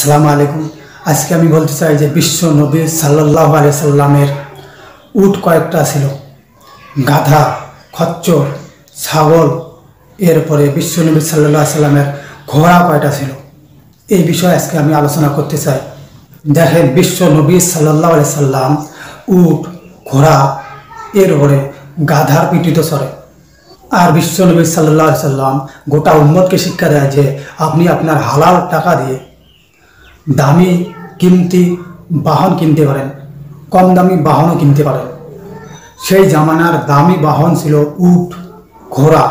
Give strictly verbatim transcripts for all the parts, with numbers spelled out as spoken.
আসসালামু আলাইকুম। আজকে আমি বলতে চাই যে বিশ্ব নবী সাল্লাল্লাহু আলাইহি সাল্লামের উট কয়েকটা ছিল, গাধা, খচ্চর, ছাগল। এরপরে বিশ্ব নবী সাল্লাল্লাহু আলাইহি সাল্লামের ঘোড়া কয়টা ছিল, এই বিষয়ে আজকে আমি আলোচনা করতে চাই। দেখেন, বিশ্ব নবী সাল্লাল্লাহু আলাইহি সাল্লাম উট, ঘোড়া, এরপরে গাধার পিঠিতে চড়ে। আর বিশ্ব নবী সাল্লাল্লাহু আলাইহি সাল্লাম গোটা উম্মতকে শিক্ষা দেয় যে আপনি আপনার হালাল টাকা দিয়ে দামি কিমতি বাহন কিনতে পারেন, কম দামি বাহনও কিনতে পারেন। সেই জামানার দামি বাহন ছিল উট, ঘোড়া,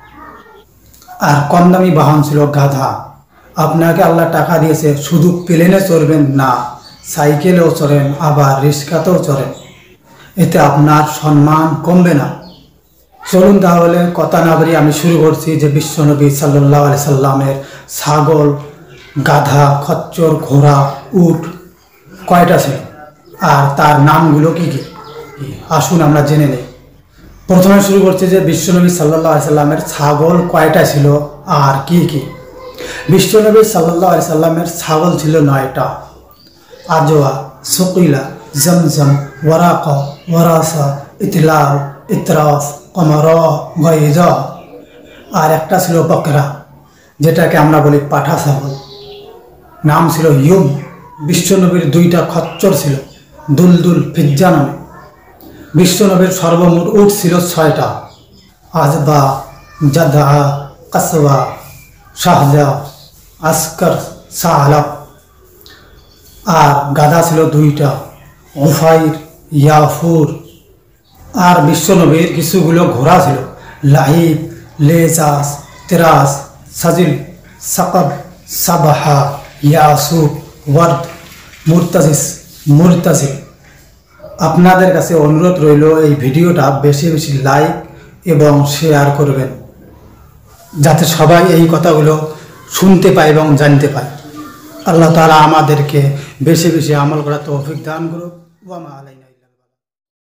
আর কম দামি বাহন ছিল গাধা। আপনাকে আল্লাহ টাকা দিয়েছে, শুধু প্লেনে চড়বেন না, সাইকেলেও চড়েন, আবার রিক্সাতেও চড়েন, এতে আপনার সম্মান কমবে না। চলুন তাহলে কথা না বাড়িয়ে আমি শুরু করছি যে বিশ্বনবী সাল্লাল্লাহু আলাইহি সাল্লামের ছাগল, গাধা, খচ্চর, ঘোড়া, উট কয়টা ছিল আর তার নামগুলো কি কি, আসুন আমরা জেনে নিই। প্রথমে শুরু করছি যে বিশ্বনবী সাল্লাল্লাহু আলাইহি সাল্লামের ছাগল কয়টা ছিল আর কি কি। বিশ্বনবী সাল্লাল্লাহু আলাইহি সাল্লামের ছাগল ছিল নয়টা: আজওয়া, সকিলা, জমজম, ওয়ারাকা, ওয়ারাসা, ইতলাল, ইতরাফ, কমর, গয়জা। আর একটা ছিল বকরা, যেটাকে আমরা বলি পাঠা ছাগল, নাম ছিল ইউম। বিশ্বনবীর দুইটা খচ্চর ছিল, দুলদুল, ফিজ্জা নামে। বিশ্বনবীর সর্বমোট উট ছিল ছয়টা: আজবা, জাদা, কাসওয়া, শাহজা, আসকার, সাহালাব। আর গাধা ছিল দুইটা: উফাইর, ইয়াফুর। আর বিশ্বনবীর কিছুগুলো ঘোড়া ছিল: লাহিব, লেজাস, তেরাস, সাজিল, সাকাব, সাবাহা, ইয়াসুব, ওয়ার্দ, মুরতাজিস, মুরতাজিব। আপনাদের কাছে অনুরোধ রইল এই ভিডিওটা বেশি বেশি লাইক এবং শেয়ার করবেন, যাতে সবাই এই কথাগুলো শুনতে পায় এবং জানতে পায়। আল্লাহ তাআলা আমাদেরকে বেশি বেশি আমল করার তৌফিক দান করুক। ওয়া মা আলাইনা।